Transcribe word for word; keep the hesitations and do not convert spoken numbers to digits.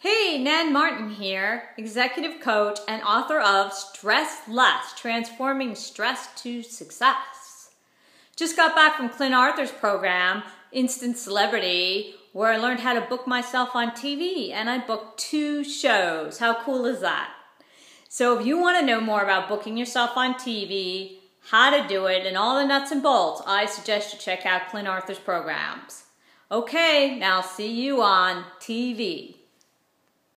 Hey, Nan Martin here, executive coach and author of Stress Less, Transforming Stress to Success. Just got back from Clint Arthur's program, Instant Celebrity, where I learned how to book myself on T V, and I booked two shows. How cool is that? So if you want to know more about booking yourself on T V, how to do it, and all the nuts and bolts, I suggest you check out Clint Arthur's programs. Okay, now see you on T V.